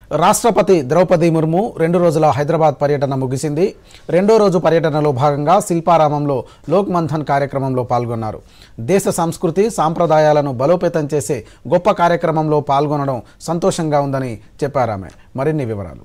రాష్ట్రపతి ద్రౌపది ముర్ము 2 రోజుల హైదరాబాద్ పర్యటన ముగిసింది. రెండో రోజు పర్యటనలో భాగంగా శిల్పారామంలో లోక్ మంథన్ కార్యక్రమంలో పాల్గొన్నారు. దేశ సంస్కృతి సాంప్రదాయాలను బలోపేతం చేసే గొప్ప కార్యక్రమంలో పాల్గొనడం సంతోషంగా ఉందని చెప్పారామె. మరిన్ని వివరాలు.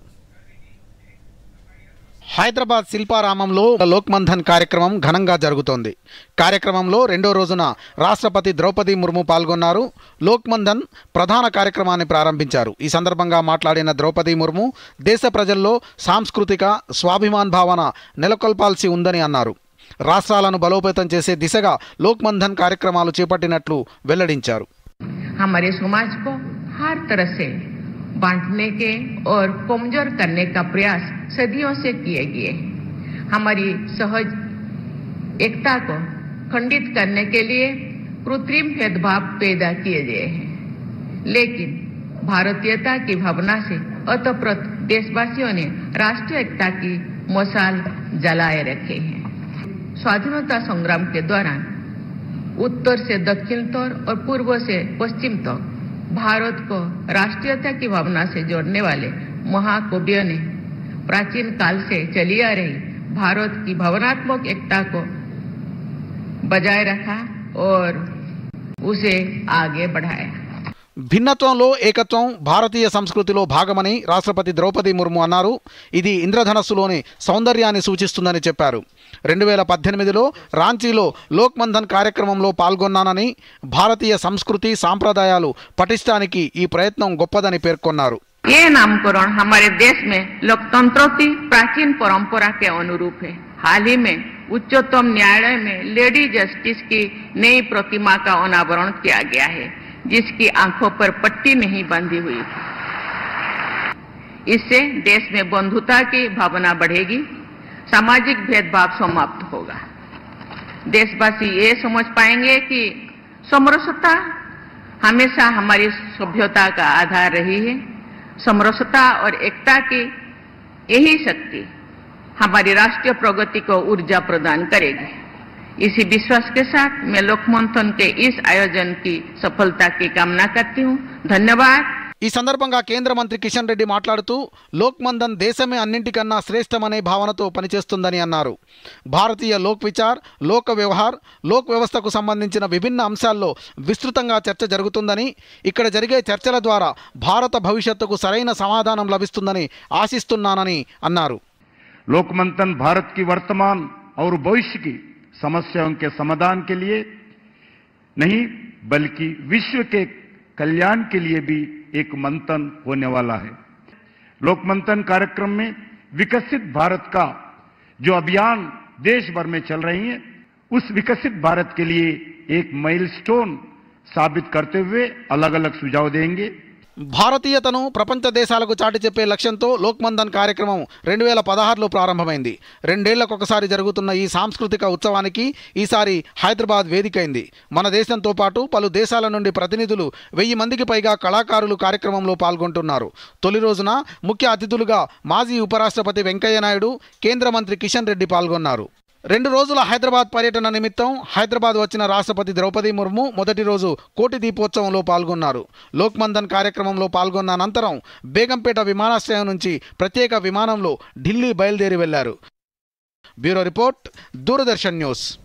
హైదరాబాద్ శిల్పారామంలో లోక్ మంథన్ కార్యక్రమం ఘనంగా జరుగుతోంది. కార్యక్రమంలో రెండో రోజున రాష్ట్రపతి ద్రౌపది ముర్ము పాల్గొన్నారు. లోక్ మంథన్ ప్రధాన కార్యక్రమాన్ని ప్రారంభించారు. ఈ సందర్భంగా మాట్లాడిన ద్రౌపది ముర్ము దేశ ప్రజల్లో సాంస్కృతిక స్వాభిమాన్ భావన నెలకొల్పాల్సి ఉందని అన్నారు. రాష్ట్రాలను బలోపేతం చేసే దిశగా లోక్ మంథన్ కార్యక్రమాలు చేపట్టినట్లు వెల్లడించారు. हमारे समाज को हर तरह से बांटने के और कमजोर करने का प्रयास सदियों से किए गए हैं. हमारी सहज एकता को खंडित करने के लिए कृत्रिम भेदभाव पैदा किए गए हैं. लेकिन भारतीयता की भावना से ओतप्रोत देशवासियों ने राष्ट्रीय एकता की मशाल जलाए रखे हैं. स्वाधीनता संग्राम के दौरान उत्तर से दक्षिण तक और पूर्व से पश्चिम तक भारत को राष्ट्रीयता की भावना से जोड़ने वाले महाकवियों ने प्राचीन काल से चली आ रही भारत की भावनात्मक एकता को बजाय रखा और उसे आगे बढ़ाया. భిన్నత్వంలో ఏకత్వం భారతీయ సంస్కృతిలో భాగమని రాష్ట్రపతి ద్రౌపది ముర్ము అన్నారు. ఇది ఇంద్రధనస్సులోని సౌందర్యాన్ని సూచిస్తుందని చెప్పారు. 2018లో రాంచీలో లోక్ మంథన్ కార్యక్రమంలో పాల్గొన్నానని, భారతీయ సంస్కృతి సాంప్రదాయాలు పటిష్టానికి ఈ ప్రయత్నం గొప్పదని పేర్కొన్నారు. ये नामकरण हमारे देश में लोकतंत्रों की प्राचीन परंपरा के अनुरूप है. हाल ही में उच्चतम न्यायालय में लेडी जस्टिस की नई प्रतिमा का अनावरण किया गया है, जिसकी आंखों पर पट्टी नहीं बंधी हुई. इससे देश में बंधुता की भावना बढ़ेगी, सामाजिक भेदभाव समाप्त होगा. देशवासी ये समझ पाएंगे कि समरसता हमेशा हमारी सभ्यता का आधार रही है. समरसता और एकता की यही शक्ति हमारी राष्ट्रीय प्रगति को ऊर्जा प्रदान करेगी. इसी विश्वास के साथ मैं लोक मंथन के इस आयोजन की सफलता की कामना करती हूँ. धन्यवाद. ఈ సందర్భంగా కేంద్ర మంత్రి కిషన్ రెడ్డి మాట్లాడుతూ లోక్ మంథన్ దేశమే అన్నింటికన్నా శ్రేష్టమనే భావనతో పనిచేస్తుందని అన్నారు. భారతీయ లోక్ విచార్, లోక్ వ్యవహార్, లోక్ వ్యవస్థకు సంబంధించిన విభిన్న అంశాల్లో విస్తృతంగా చర్చ జరుగుతుందని, ఇక్కడ జరిగే చర్చల ద్వారా భారత భవిష్యత్తుకు సరైన సమాధానం లభిస్తుందని ఆశిస్తున్నానని అన్నారు. लोक मंथन भारत की वर्तमान और भविष्य की समस्याओं के समाधान के लिए नहीं बल्कि विश्व के कल्याण के लिए भी एक मंथन होने वाला है. लोक मंथन कार्यक्रम में विकसित भारत का जो अभियान देश भर में चल रही है, उस विकसित भारत के लिए एक माइलस्टोन साबित करते हुए अलग अलग सुझाव देंगे. భారతీయతను ప్రపంచ దేశాలకు చాటి చెప్పే లక్ష్యంతో లోక్ మంథన్ కార్యక్రమం 2016లో ప్రారంభమైంది. 2 ఏళ్లకొకసారి జరుగుతున్న ఈ సాంస్కృతిక ఉత్సవానికి ఈసారి హైదరాబాద్ వేదికైంది. మన దేశంతో పాటు పలు దేశాల నుండి ప్రతినిధులు 1000 మందికి పైగా కళాకారులు కార్యక్రమంలో పాల్గొంటున్నారు. తొలి రోజున ముఖ్య అతిథులుగా మాజీ ఉపరాష్ట్రపతి వెంకయ్య నాయుడు, కేంద్ర మంత్రి కిషన్ రెడ్డి పాల్గొన్నారు. 2 రోజుల హైదరాబాద్ పర్యటన నిమిత్తం హైదరాబాద్ వచ్చిన రాష్ట్రపతి ద్రౌపది ముర్ము మొదటి రోజు కోటి దీపోత్సవంలో పాల్గొన్నారు. లోక్ మంథన్ కార్యక్రమంలో పాల్గొన్న అనంతరం బేగంపేట విమానాశ్రయం నుంచి ప్రత్యేక విమానంలో ఢిల్లీ బయలుదేరి వెళ్లారు. Bureau report, Doordarshan news.